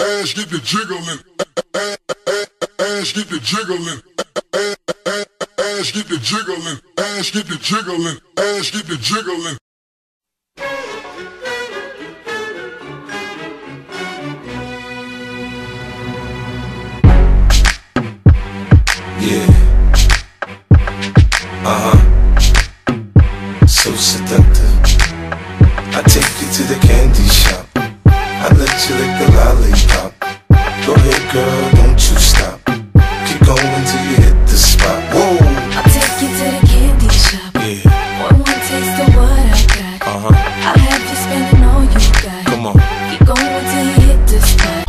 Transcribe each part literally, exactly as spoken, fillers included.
ass get the jiggling, ass get the jiggling, ass get the jiggling, ass get the jiggling, ass get the jiggling. Yeah. Uh-huh. So seductive. I take you to the candy shop. I let you lick the lollipop. Go ahead, girl, don't you stop. Keep going till you hit the spot. Whoa. I'll take you to the candy shop. Yeah. One more taste of what I got. Uh-huh. I'll have you spending all you got. Come on. Keep going till you hit the spot.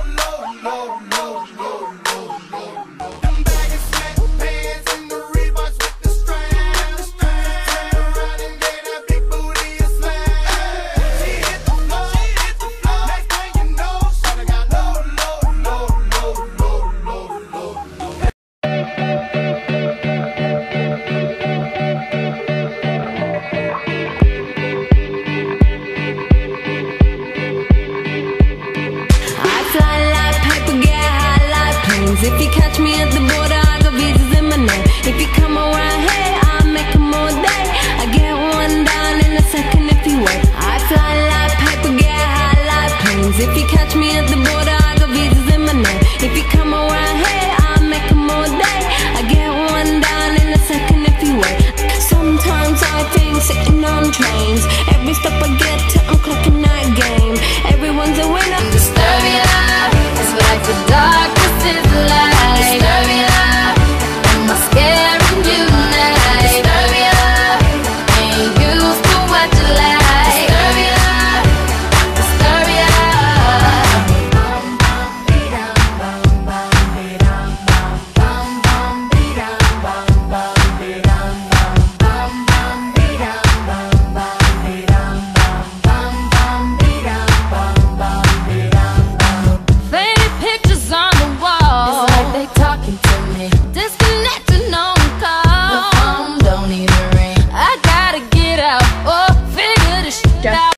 If you catch me at the border, I got visas in my name. If you come around here, I'll make them all day. I get one down in a second if you wait. I fly like paper, get high like planes. If you catch me at the border, I got visas in my name. If you come around here, I'll make them all day. I get one down in a second if you wait. Sometimes I think sitting on trains. Every step I get to, I'm clocking that game. Everyone's a winner. Disturbia is like the darkness is the light. Disturbia, am I scaring you tonight? Disturbia, ain't used to what you like. Disturbia, Disturbia. Bum bum be-dum, bum bum be-dum, bum bum bum be-dum, bum bum be-dum, bum bum be-dum, bum bum be-dum, bum bum be-dum, bum bum be-dum. Faded pictures on the wall. It's like they talking to me. Disconnected on the call. The phone don't even ring. I gotta get out or figure this shit out.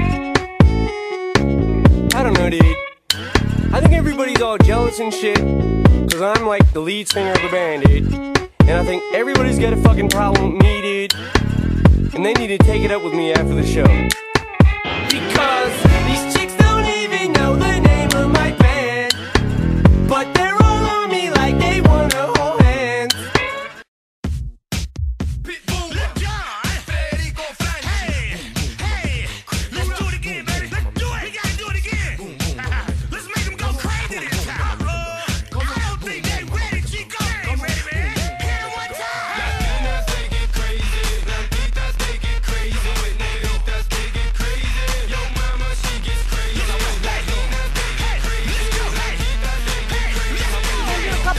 I don't know, dude. I think everybody's all jealous and shit, cause I'm like the lead singer of the band, dude. And I think everybody's got a fucking problem with me, dude. And they need to take it up with me after the show. Because these chicks don't even know the name of my band, but they're all on me like they wanna hold hands. Pitbull, Federico Franchi. Hey, hey, let's do it again, baby. Let's do it. We gotta do it again. Let's make them go crazy this time. I don't think they ready, Chico. They ready, man. Hit them one time. Latinas, they get crazy. Latitas, they get crazy. Negritas, they get crazy. Yo mama, she gets crazy. Latinas, they get crazy. Let's go. Hey, Latitas, they get crazy. Let's go. Hey, let's go.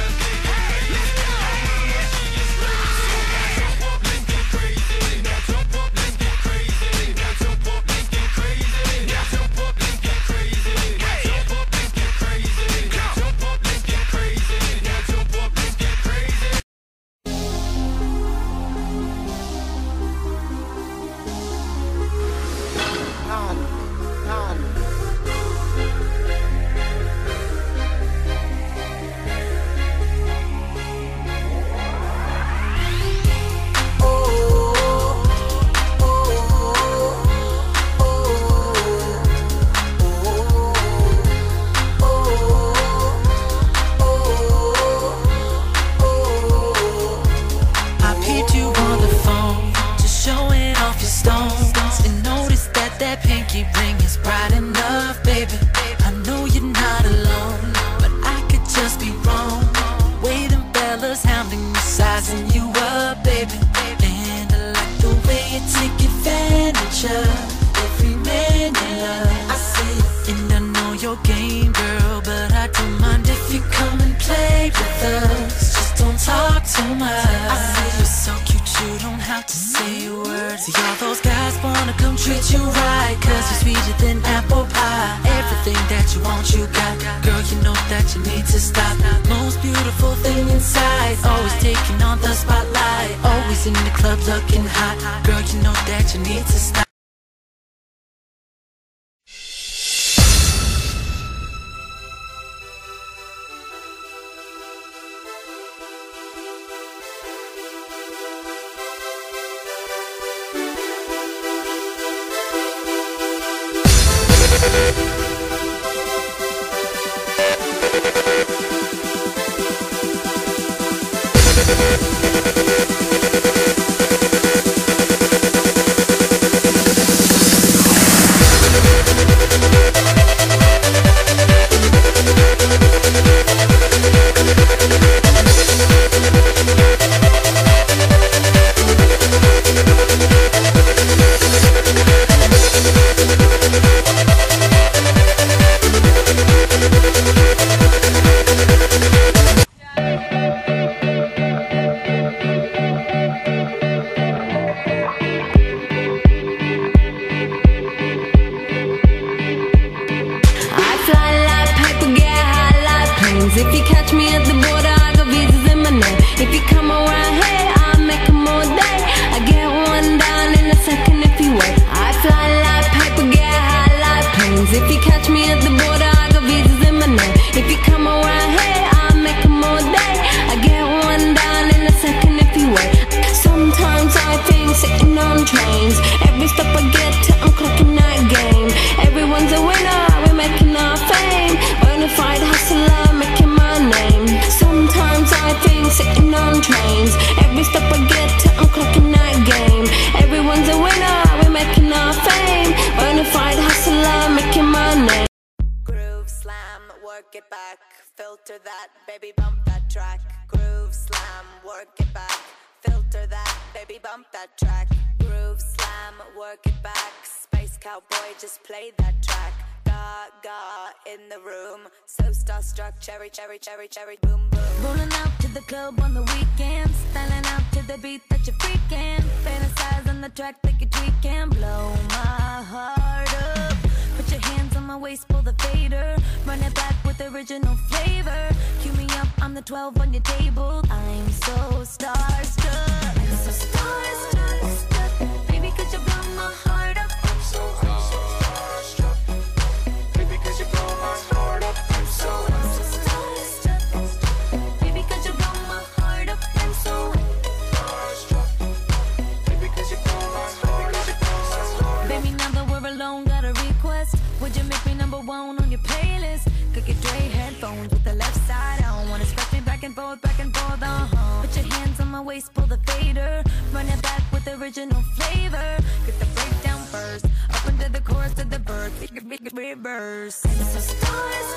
I peeped you on the phone, just showing off your stones, and noticed that that pinky ring is bright enough, baby. I know you're not alone, but I could just be wrong. Waiting fellas hounding you, sizing you up, baby. And I like the way you take advantage of every man you love. I see it, and I know your game, girl, but I don't mind if you come and play with us. Just don't talk too much. I see you're so cute, you don't have to say a word. See, all those guys wanna come treat you right, cause you're sweeter than apple pie. Everything that you want, you got. Girl, you know that you need to stop. Most beautiful thing inside, always taking on the spotlight. Always in the club looking hot. Girl, you know that you need to stop. If you catch me at the border, I got visas in my name. If you come around here, I'll make them all day. I get one down in a second if you wait. I fly like paper, get high like planes. If you catch me at the border, I got visas in my name. If you come around here, I'll make them all day. I get one down in a second if you wait. Sometimes I think sitting on trains. Every step I get to, I'm clocking that game. Everyone's a winner, we're making our fame. Bonafide hustler, making my name. Sometimes I think sitting on trains. Every step I get to, I'm clocking that game. Everyone's a winner, we're making our fame. Bonafide hustler, making my name. Groove slam, work it back. Filter that, baby, bump that track. Groove slam, work it back. Filter that, baby, bump that track. Groove slam, work it back. Space cowboy, just play that track. Gaga in the room, so starstruck, cherry, cherry, cherry, cherry, boom, boom. Rolling out to the club on the weekends, styling out to the beat that you're freaking. Fantasize on the track that you're tweaking. Blow my heart up. Put your hands on my waist, pull the fader. Run it back with original flavor. Cue me up, I'm the twelve on your table. I'm so starstruck. I'm so starstruck. Baby, could you blow my heart up? I'm so starstruck. Baby, could you blow my heart up? I'm so, I'm so starstruck. Baby, could you blow my heart up? I'm so starstruck. Baby, could you blow my heart up? Baby, now that we're alone, got a request. Would you make me number one on your playlist? Could get Dre headphones with the left side on. Wanna scratch me back and forth, back and forth, uh-huh. Put your hands on my waist, pull the fader. Run it back with original flavor. Get the breakdown first, up into the chorus to the verse. Big, big, reverse. I'm so starstruck.